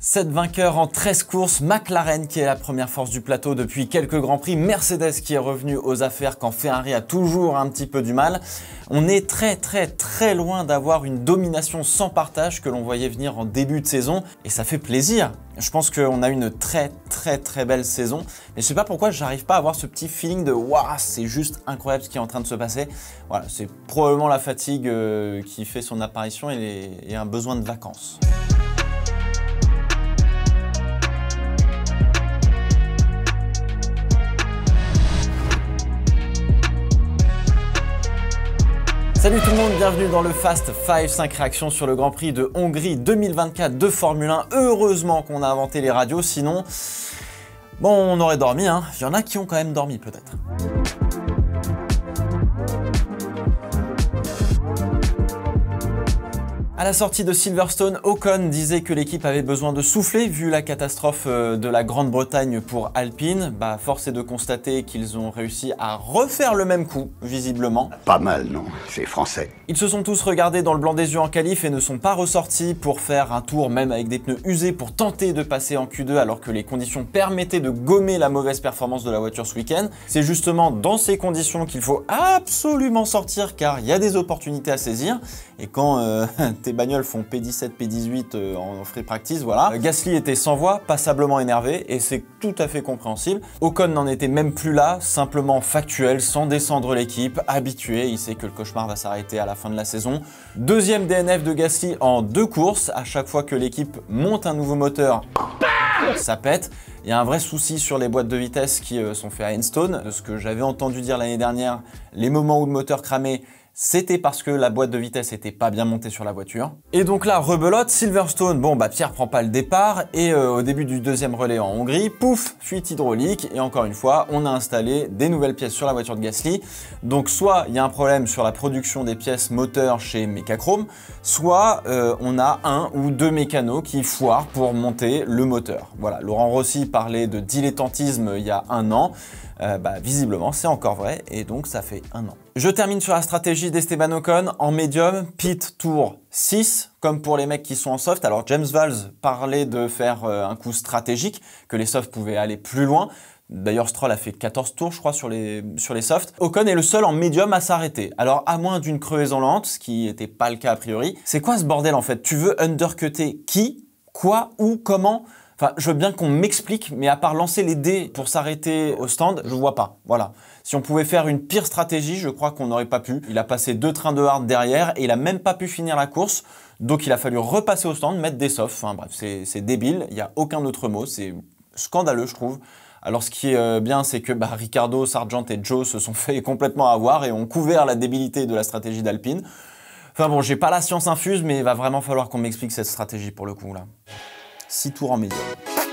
7 vainqueurs en 13 courses, McLaren qui est la première force du plateau depuis quelques grands prix, Mercedes qui est revenu aux affaires quand Ferrari a toujours un petit peu du mal. On est très loin d'avoir une domination sans partage que l'on voyait venir en début de saison et ça fait plaisir. Je pense qu'on a une très belle saison, mais je sais pas pourquoi j'arrive pas à avoir ce petit feeling de waouh, c'est juste incroyable ce qui est en train de se passer. Voilà, c'est probablement la fatigue qui fait son apparition et un besoin de vacances. Salut tout le monde, bienvenue dans le Fast 5, 5 réactions sur le Grand Prix de Hongrie 2024 de Formule 1. Heureusement qu'on a inventé les radios, sinon, bon, on aurait dormi, hein. Il y en a qui ont quand même dormi peut-être. À la sortie de Silverstone, Ocon disait que l'équipe avait besoin de souffler vu la catastrophe de la Grande-Bretagne pour Alpine. Force est de constater qu'ils ont réussi à refaire le même coup, visiblement. Pas mal, non? C'est français. Ils se sont tous regardés dans le blanc des yeux en qualif et ne sont pas ressortis pour faire un tour, même avec des pneus usés, pour tenter de passer en Q2 alors que les conditions permettaient de gommer la mauvaise performance de la voiture ce week-end. C'est justement dans ces conditions qu'il faut absolument sortir car il y a des opportunités à saisir. Et quand tes bagnoles font P17, P18 en free practice, voilà. Gasly était sans voix, passablement énervé, et c'est tout à fait compréhensible. Ocon n'en était même plus là, simplement factuel, sans descendre l'équipe, habitué, il sait que le cauchemar va s'arrêter à la fin de la saison. Deuxième DNF de Gasly en 2 courses, à chaque fois que l'équipe monte un nouveau moteur, ça pète. Il y a un vrai souci sur les boîtes de vitesse qui sont faites à Enstone. De ce que j'avais entendu dire l'année dernière, les moments où le moteur cramait, c'était parce que la boîte de vitesse était pas bien montée sur la voiture. Et donc là, rebelote, Silverstone, bon Pierre prend pas le départ et au début du deuxième relais en Hongrie, pouf, fuite hydraulique et encore une fois, on a installé des nouvelles pièces sur la voiture de Gasly. Donc soit il y a un problème sur la production des pièces moteurs chez Mecachrome, soit on a un ou deux mécanos qui foirent pour monter le moteur. Voilà, Laurent Rossi parlait de dilettantisme il y a un an. Visiblement c'est encore vrai et donc ça fait un an. Je termine sur la stratégie d'Esteban Ocon en médium, pit tour 6 comme pour les mecs qui sont en soft. Alors James Vowles parlait de faire un coup stratégique, que les softs pouvaient aller plus loin. D'ailleurs Stroll a fait 14 tours je crois sur les softs. Ocon est le seul en médium à s'arrêter. Alors à moins d'une crevaison lente, ce qui n'était pas le cas a priori. C'est quoi ce bordel en fait? Tu veux undercutter qui, quoi, où, comment? Enfin, je veux bien qu'on m'explique, mais à part lancer les dés pour s'arrêter au stand, je vois pas. Voilà. Si on pouvait faire une pire stratégie, je crois qu'on n'aurait pas pu. Il a passé 2 trains de hard derrière et il a même pas pu finir la course. Donc il a fallu repasser au stand, mettre des softs. Enfin bref, c'est débile. Il n'y a aucun autre mot. C'est scandaleux, je trouve. Alors ce qui est bien, c'est que Ricciardo, Sargent et Joe se sont fait complètement avoir et ont couvert la débilité de la stratégie d'Alpine. Enfin bon, j'ai pas la science infuse, mais il va vraiment falloir qu'on m'explique cette stratégie pour le coup là. 6 tours en médium.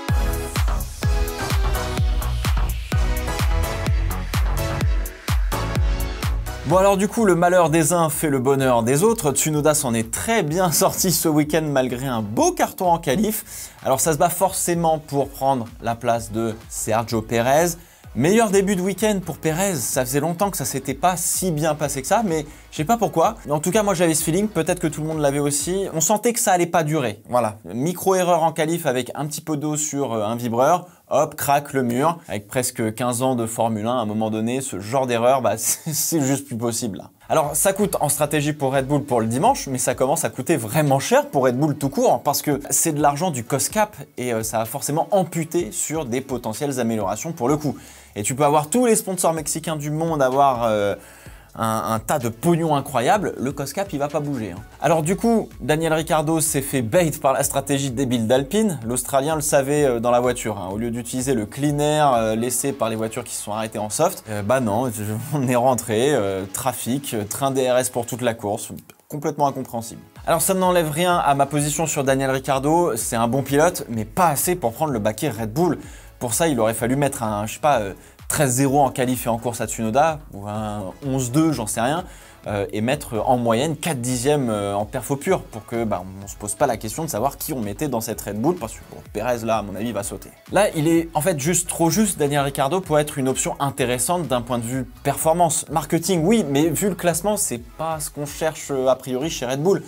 Bon alors du coup, le malheur des uns fait le bonheur des autres. Tsunoda s'en est très bien sorti ce week-end malgré un beau carton en qualif. Alors ça se bat forcément pour prendre la place de Sergio Pérez. Meilleur début de week-end pour Pérez, ça faisait longtemps que ça s'était pas si bien passé que ça, mais je sais pas pourquoi. En tout cas, moi j'avais ce feeling, peut-être que tout le monde l'avait aussi. On sentait que ça allait pas durer. Voilà, micro-erreur en qualif avec un petit peu d'eau sur un vibreur, hop, craque le mur. Avec presque 15 ans de Formule 1, à un moment donné, ce genre d'erreur, c'est juste plus possible là. Alors ça coûte en stratégie pour Red Bull pour le dimanche, mais ça commence à coûter vraiment cher pour Red Bull tout court, parce que c'est de l'argent du cost cap et ça a forcément amputé sur des potentielles améliorations pour le coup. Et tu peux avoir tous les sponsors mexicains du monde, avoir un tas de pognon incroyable, le cost cap il va pas bouger. Alors du coup, Daniel Ricciardo s'est fait bait par la stratégie débile d'Alpine. L'Australien le savait dans la voiture. Au lieu d'utiliser le clean air laissé par les voitures qui se sont arrêtées en soft, non, on est rentré, trafic, train DRS pour toute la course. Complètement incompréhensible. Alors ça n'enlève rien à ma position sur Daniel Ricciardo, c'est un bon pilote, mais pas assez pour prendre le baquet Red Bull. Pour ça, il aurait fallu mettre un, je sais pas, 13-0 en qualif et en course à Tsunoda, ou un 11-2, j'en sais rien, et mettre en moyenne 4 dixièmes en perfo pur, pour que on se pose pas la question de savoir qui on mettait dans cette Red Bull, parce que bon, Pérez là, à mon avis, va sauter. Là, il est en fait juste trop juste, Daniel Ricciardo, pour être une option intéressante d'un point de vue performance. Marketing, oui, mais vu le classement, c'est pas ce qu'on cherche a priori chez Red Bull.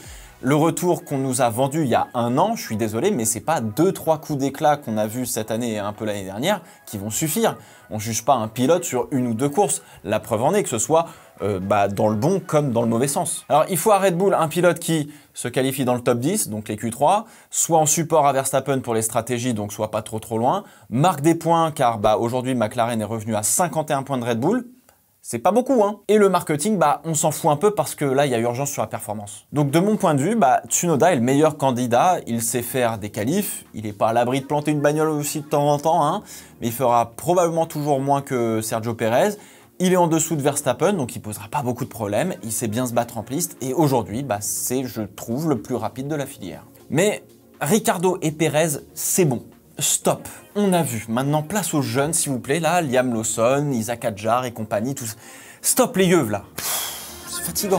Le retour qu'on nous a vendu il y a un an, je suis désolé, mais c'est pas 2-3 coups d'éclat qu'on a vu cette année et un peu l'année dernière qui vont suffire. On juge pas un pilote sur 1 ou 2 courses. La preuve en est que ce soit dans le bon comme dans le mauvais sens. Alors il faut à Red Bull un pilote qui se qualifie dans le top 10, donc les Q3, soit en support à Verstappen pour les stratégies, donc soit pas trop loin, marque des points car aujourd'hui McLaren est revenu à 51 points de Red Bull. C'est pas beaucoup, hein. Et le marketing, on s'en fout un peu parce que là, il y a urgence sur la performance. Donc de mon point de vue, Tsunoda est le meilleur candidat. Il sait faire des qualifs. Il n'est pas à l'abri de planter une bagnole aussi de temps en temps, hein. Mais il fera probablement toujours moins que Sergio Pérez. Il est en dessous de Verstappen, donc il posera pas beaucoup de problèmes. Il sait bien se battre en piste. Et aujourd'hui, c'est, je trouve, le plus rapide de la filière. Mais Ricciardo et Pérez, c'est bon. Stop, on a vu. Maintenant, place aux jeunes, s'il vous plaît. Là, Liam Lawson, Isaac Hadjar et compagnie, tout ça. Stop les yeux, là. C'est fatigant.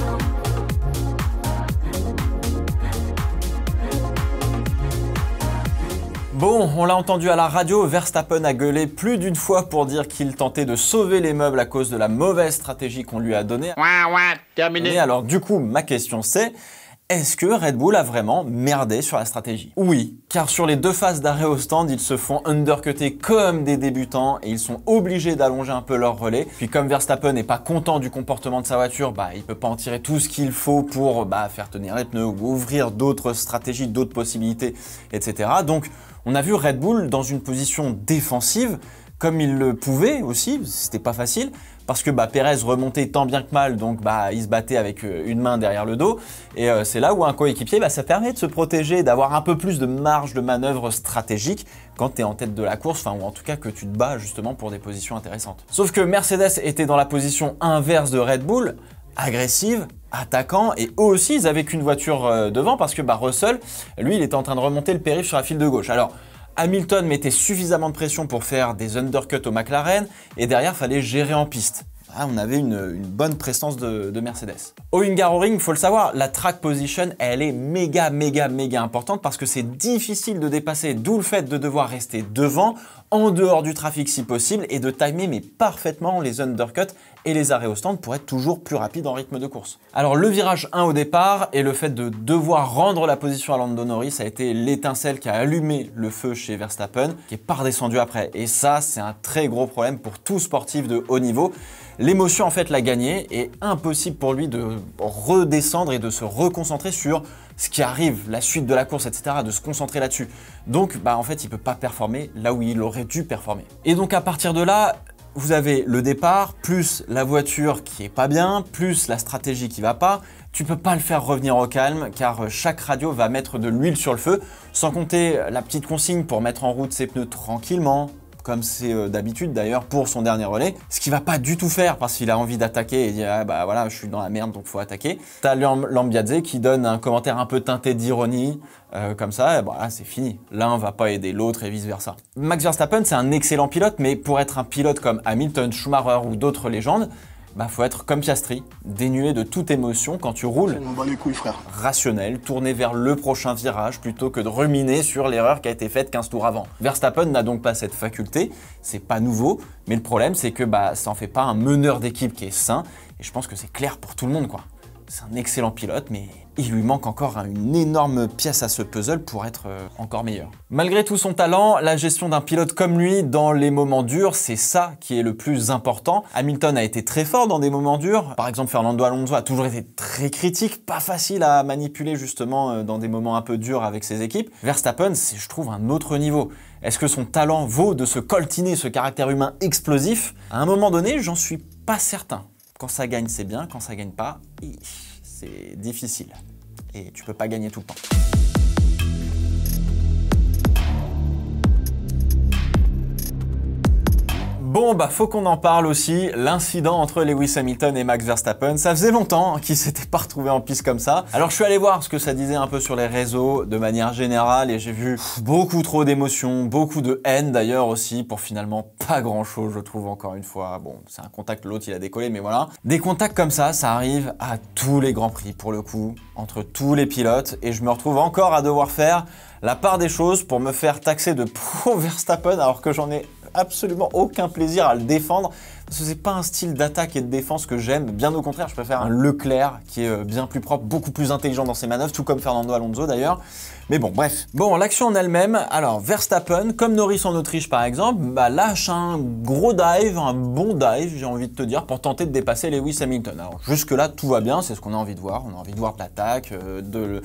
Bon, on l'a entendu à la radio, Verstappen a gueulé plus d'une fois pour dire qu'il tentait de sauver les meubles à cause de la mauvaise stratégie qu'on lui a donnée. Terminé. Et alors, du coup, ma question c'est... Est-ce que Red Bull a vraiment merdé sur la stratégie? Oui, car sur les 2 phases d'arrêt au stand, ils se font undercutter comme des débutants et ils sont obligés d'allonger un peu leur relais. Puis comme Verstappen n'est pas content du comportement de sa voiture, il peut pas en tirer tout ce qu'il faut pour faire tenir les pneus ou ouvrir d'autres stratégies, d'autres possibilités, etc. Donc on a vu Red Bull dans une position défensive, comme il le pouvait aussi, c'était pas facile, parce que Pérez remontait tant bien que mal, donc il se battait avec une main derrière le dos, et c'est là où un coéquipier, ça permet de se protéger, d'avoir un peu plus de marge de manœuvre stratégique quand tu es en tête de la course, ou en tout cas que tu te bats justement pour des positions intéressantes. Sauf que Mercedes était dans la position inverse de Red Bull, agressive, attaquant, et eux aussi ils avaient qu'une voiture devant, parce que Russell, lui, il était en train de remonter le périph' sur la file de gauche. Alors, Hamilton mettait suffisamment de pression pour faire des undercuts au McLaren et derrière, il fallait gérer en piste. On avait une bonne prestance de Mercedes. Au Hungaroring, il faut le savoir, la track position, elle est méga importante parce que c'est difficile de dépasser, d'où le fait de devoir rester devant, en dehors du trafic si possible et de timer mais parfaitement les undercuts et les arrêts au stand pour être toujours plus rapide en rythme de course. Alors le virage 1 au départ et le fait de devoir rendre la position à Lando Norris a été l'étincelle qui a allumé le feu chez Verstappen, qui est pas redescendu après. Et ça, c'est un très gros problème pour tout sportif de haut niveau. L'émotion en fait l'a gagné et impossible pour lui de redescendre et de se reconcentrer sur ce qui arrive, la suite de la course, etc., de se concentrer là-dessus. Donc en fait, il peut pas performer là où il aurait dû performer. Et donc à partir de là, vous avez le départ, plus la voiture qui est pas bien, plus la stratégie qui va pas. Tu peux pas le faire revenir au calme car chaque radio va mettre de l'huile sur le feu, sans compter la petite consigne pour mettre en route ses pneus tranquillement, comme c'est d'habitude d'ailleurs pour son dernier relais, ce qu'il va pas du tout faire parce qu'il a envie d'attaquer et dire voilà, je suis dans la merde donc faut attaquer. T'as Lambiadze qui donne un commentaire un peu teinté d'ironie, comme ça, c'est fini. L'un va pas aider l'autre et vice versa. Max Verstappen c'est un excellent pilote, mais pour être un pilote comme Hamilton, Schumacher ou d'autres légendes, faut être comme Piastri, dénué de toute émotion quand tu roules. On bat les couilles, frère. Rationnel, tourné vers le prochain virage plutôt que de ruminer sur l'erreur qui a été faite 15 tours avant. Verstappen n'a donc pas cette faculté, c'est pas nouveau, mais le problème c'est que ça en fait pas un meneur d'équipe qui est sain, et je pense que c'est clair pour tout le monde quoi. C'est un excellent pilote, mais il lui manque encore une énorme pièce à ce puzzle pour être encore meilleur. Malgré tout son talent, la gestion d'un pilote comme lui dans les moments durs, c'est ça qui est le plus important. Hamilton a été très fort dans des moments durs. Par exemple, Fernando Alonso a toujours été très critique, pas facile à manipuler justement dans des moments un peu durs avec ses équipes. Verstappen, c'est je trouve un autre niveau. Est-ce que son talent vaut de se coltiner ce caractère humain explosif? À un moment donné, j'en suis pas certain. Quand ça gagne, c'est bien. Quand ça gagne pas, c'est difficile. Et tu peux pas gagner tout le temps. Bon, faut qu'on en parle aussi, l'incident entre Lewis Hamilton et Max Verstappen. Ça faisait longtemps qu'ils s'étaient pas retrouvés en piste comme ça. Alors je suis allé voir ce que ça disait un peu sur les réseaux de manière générale et j'ai vu beaucoup trop d'émotions, beaucoup de haine d'ailleurs aussi, pour finalement pas grand chose je trouve encore une fois. Bon, c'est un contact, l'autre il a décollé, mais voilà. Des contacts comme ça arrive à tous les grands prix pour le coup, entre tous les pilotes, et je me retrouve encore à devoir faire la part des choses pour me faire taxer de pro Verstappen alors que j'en ai absolument aucun plaisir à le défendre, parce que c'est pas un style d'attaque et de défense que j'aime, bien au contraire, je préfère un Leclerc qui est bien plus propre, beaucoup plus intelligent dans ses manœuvres, tout comme Fernando Alonso d'ailleurs. Mais bon, bref. Bon, l'action en elle-même, alors Verstappen, comme Norris en Autriche par exemple, lâche un gros dive, un bon dive, j'ai envie de te dire, pour tenter de dépasser Lewis Hamilton. Alors jusque-là, tout va bien, c'est ce qu'on a envie de voir. On a envie de voir de l'attaque, de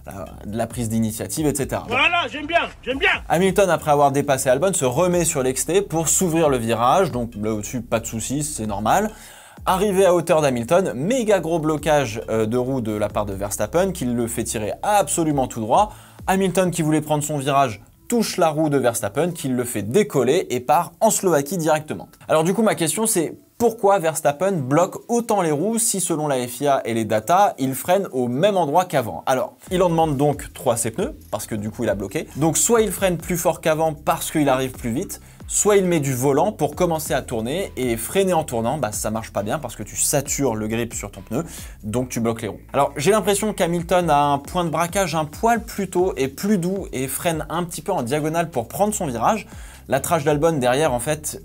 la prise d'initiative, etc. Voilà, j'aime bien. Hamilton, après avoir dépassé Albon, se remet sur l'exté pour s'ouvrir le virage, donc là au-dessus, pas de soucis, c'est normal. Arrivé à hauteur d'Hamilton, méga gros blocage de roue de la part de Verstappen, qui le fait tirer absolument tout droit. Hamilton, qui voulait prendre son virage, touche la roue de Verstappen, qui le fait décoller et part en Slovaquie directement. Alors du coup, ma question c'est pourquoi Verstappen bloque autant les roues si selon la FIA et les datas, il freine au même endroit qu'avant? Alors, il en demande donc 3 ses pneus, parce que du coup il a bloqué. Donc soit il freine plus fort qu'avant parce qu'il arrive plus vite, soit il met du volant pour commencer à tourner, et freiner en tournant, ça marche pas bien parce que tu satures le grip sur ton pneu, donc tu bloques les roues. Alors j'ai l'impression qu'Hamilton a un point de braquage un poil plus tôt et plus doux et freine un petit peu en diagonale pour prendre son virage. L'attrage d'Albon derrière, en fait,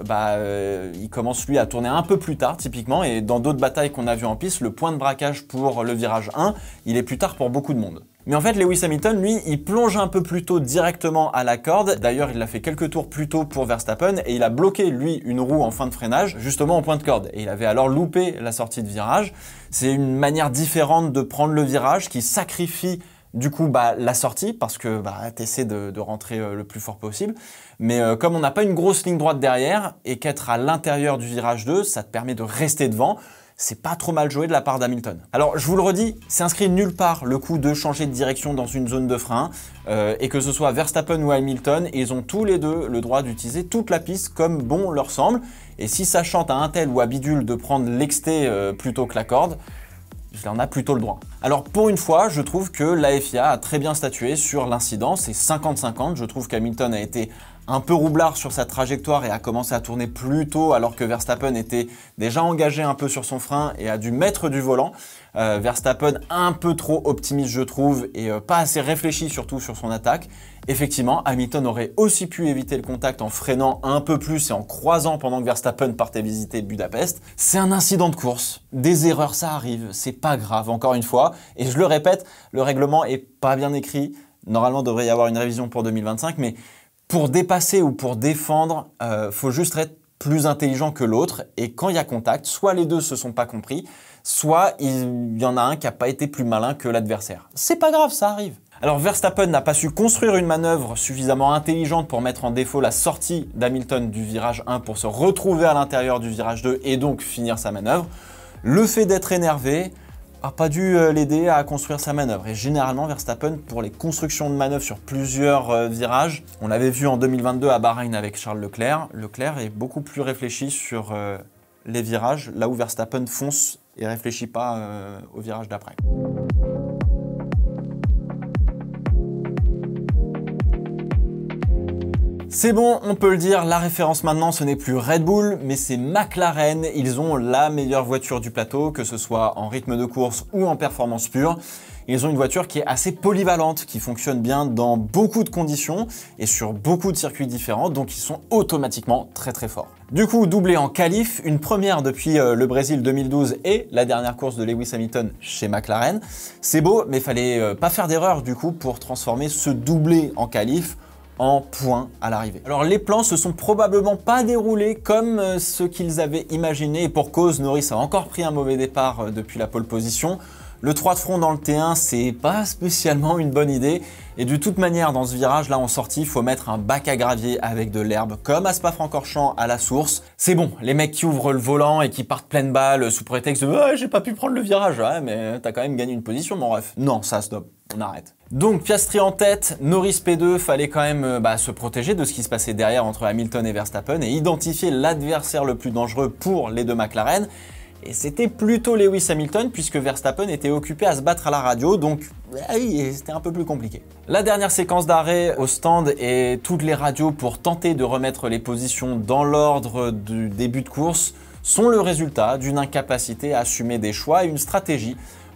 il commence lui à tourner un peu plus tard typiquement, et dans d'autres batailles qu'on a vues en piste, le point de braquage pour le virage 1, il est plus tard pour beaucoup de monde. Mais en fait, Lewis Hamilton, lui, il plonge un peu plus tôt directement à la corde. D'ailleurs, il l'a fait quelques tours plus tôt pour Verstappen et il a bloqué, lui, une roue en fin de freinage, justement au point de corde. Et il avait alors loupé la sortie de virage. C'est une manière différente de prendre le virage qui sacrifie du coup la sortie, parce que tu essaies de rentrer le plus fort possible. Mais comme on n'a pas une grosse ligne droite derrière et qu'être à l'intérieur du virage 2, ça te permet de rester devant. C'est pas trop mal joué de la part d'Hamilton. Alors je vous le redis, c'est inscrit nulle part le coup de changer de direction dans une zone de frein, et que ce soit Verstappen ou Hamilton, ils ont tous les deux le droit d'utiliser toute la piste comme bon leur semble. Et si ça chante à un tel ou à bidule de prendre l'exté plutôt que la corde, il en a plutôt le droit. Alors pour une fois, je trouve que la FIA a très bien statué sur l'incident, c'est 50-50, je trouve qu'Hamilton a été un peu roublard sur sa trajectoire et a commencé à tourner plus tôt alors que Verstappen était déjà engagé un peu sur son frein et a dû mettre du volant. Verstappen un peu trop optimiste je trouve et pas assez réfléchi surtout sur son attaque. Effectivement, Hamilton aurait aussi pu éviter le contact en freinant un peu plus et en croisant pendant que Verstappen partait visiter Budapest. C'est un incident de course, des erreurs ça arrive, c'est pas grave encore une fois. Et je le répète, le règlement est pas bien écrit, normalement il devrait y avoir une révision pour 2025, mais pour dépasser ou pour défendre, faut juste être plus intelligent que l'autre. Et quand il y a contact, soit les deux se sont pas compris, soit il y en a un qui n'a pas été plus malin que l'adversaire. C'est pas grave, ça arrive. Alors Verstappen n'a pas su construire une manœuvre suffisamment intelligente pour mettre en défaut la sortie d'Hamilton du virage 1 pour se retrouver à l'intérieur du virage 2 et donc finir sa manœuvre. Le fait d'être énervé n'a pas dû l'aider à construire sa manœuvre. Et généralement, Verstappen, pour les constructions de manœuvres sur plusieurs virages, on l'avait vu en 2022 à Bahreïn avec Charles Leclerc, Leclerc est beaucoup plus réfléchi sur les virages, là où Verstappen fonce et réfléchit pas au virage d'après. C'est bon, on peut le dire, la référence maintenant, ce n'est plus Red Bull, mais c'est McLaren. Ils ont la meilleure voiture du plateau, que ce soit en rythme de course ou en performance pure. Ils ont une voiture qui est assez polyvalente, qui fonctionne bien dans beaucoup de conditions et sur beaucoup de circuits différents, donc ils sont automatiquement très très forts. Du coup, doublé en qualif, une première depuis le Brésil 2012 et la dernière course de Lewis Hamilton chez McLaren. C'est beau, mais il fallait pas faire d'erreur du coup pour transformer ce doublé en qualif en points à l'arrivée. Alors les plans se sont probablement pas déroulés comme ce qu'ils avaient imaginé, et pour cause, Norris a encore pris un mauvais départ depuis la pole position. Le 3 de front dans le T1, c'est pas spécialement une bonne idée. Et de toute manière, dans ce virage là en sortie, il faut mettre un bac à gravier avec de l'herbe, comme à Spa-Francorchamps à la source. C'est bon, les mecs qui ouvrent le volant et qui partent pleine balle sous prétexte de « j'ai pas pu prendre le virage ». Ouais, mais t'as quand même gagné une position, mon ref. Non, ça stop, on arrête. Donc Piastri en tête, Norris P2, fallait quand même se protéger de ce qui se passait derrière entre Hamilton et Verstappen et identifier l'adversaire le plus dangereux pour les deux McLaren. Et c'était plutôt Lewis Hamilton puisque Verstappen était occupé à se battre à la radio, donc oui, c'était un peu plus compliqué. La dernière séquence d'arrêt au stand et toutes les radios pour tenter de remettre les positions dans l'ordre du début de course sont le résultat d'une incapacité à assumer des choix et une stratégie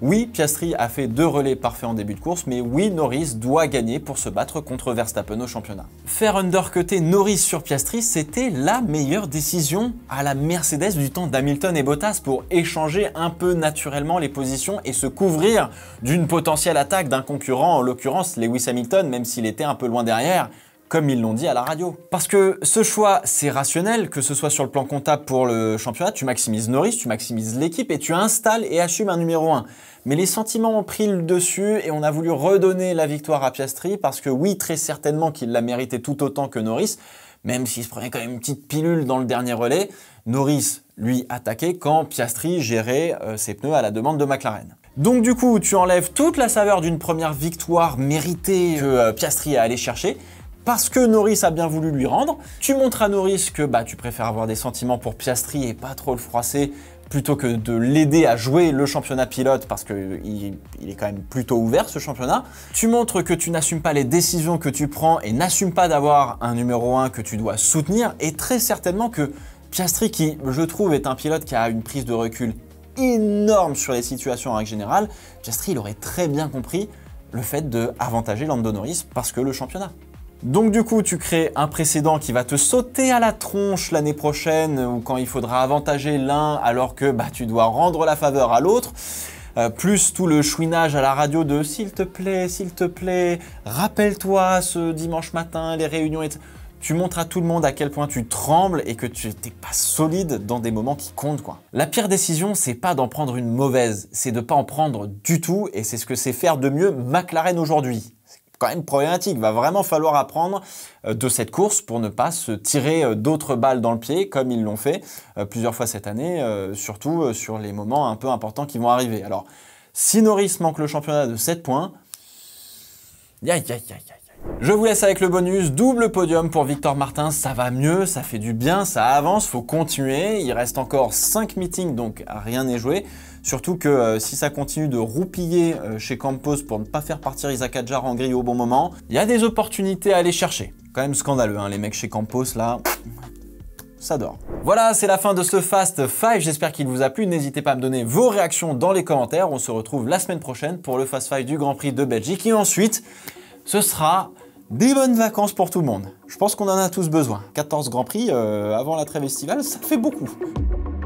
Oui, Piastri a fait 2 relais parfaits en début de course, mais oui, Norris doit gagner pour se battre contre Verstappen au championnat. Faire undercutter Norris sur Piastri, c'était la meilleure décision à la Mercedes du temps d'Hamilton et Bottas pour échanger un peu naturellement les positions et se couvrir d'une potentielle attaque d'un concurrent, en l'occurrence Lewis Hamilton, même s'il était un peu loin derrière, comme ils l'ont dit à la radio. Parce que ce choix, c'est rationnel, que ce soit sur le plan comptable pour le championnat, tu maximises Norris, tu maximises l'équipe et tu installes et assumes un numéro 1. Mais les sentiments ont pris le dessus et on a voulu redonner la victoire à Piastri parce que oui, très certainement qu'il l'a mérité tout autant que Norris, même s'il se prenait quand même une petite pilule dans le dernier relais. Norris, lui, attaquait quand Piastri gérait ses pneus à la demande de McLaren. Donc du coup, tu enlèves toute la saveur d'une première victoire méritée que Piastri a allé chercher, parce que Norris a bien voulu lui rendre. Tu montres à Norris que tu préfères avoir des sentiments pour Piastri et pas trop le froisser, plutôt que de l'aider à jouer le championnat pilote, parce qu'il est quand même plutôt ouvert ce championnat. Tu montres que tu n'assumes pas les décisions que tu prends et n'assumes pas d'avoir un numéro 1 que tu dois soutenir, et très certainement que Piastri, qui je trouve est un pilote qui a une prise de recul énorme sur les situations en règle générale, Piastri il aurait très bien compris le fait d'avantager Lando Norris parce que le championnat. Donc du coup, tu crées un précédent qui va te sauter à la tronche l'année prochaine ou quand il faudra avantager l'un alors que tu dois rendre la faveur à l'autre. Plus tout le chouinage à la radio de s'il te plaît, rappelle-toi ce dimanche matin, les réunions, etc. Tu montres à tout le monde à quel point tu trembles et que tu n'es pas solide dans des moments qui comptent, quoi. La pire décision, c'est pas d'en prendre une mauvaise, c'est de pas en prendre du tout et c'est ce que sait faire de mieux McLaren aujourd'hui. Quand même problématique, va vraiment falloir apprendre de cette course pour ne pas se tirer d'autres balles dans le pied comme ils l'ont fait plusieurs fois cette année, surtout sur les moments un peu importants qui vont arriver. Alors, si Norris manque le championnat de 7 points, je vous laisse avec le bonus, double podium pour Victor Martins, ça va mieux, ça fait du bien, ça avance, faut continuer, il reste encore 5 meetings donc rien n'est joué. Surtout que si ça continue de roupiller chez Campos pour ne pas faire partir Isaac Hadjar en grille au bon moment, il y a des opportunités à aller chercher. Quand même scandaleux, hein, les mecs chez Campos là, ça dort. Voilà, c'est la fin de ce Fast 5, j'espère qu'il vous a plu. N'hésitez pas à me donner vos réactions dans les commentaires. On se retrouve la semaine prochaine pour le Fast 5 du Grand Prix de Belgique. Et ensuite, ce sera des bonnes vacances pour tout le monde. Je pense qu'on en a tous besoin. 14 Grands Prix avant la trêve estivale, ça fait beaucoup.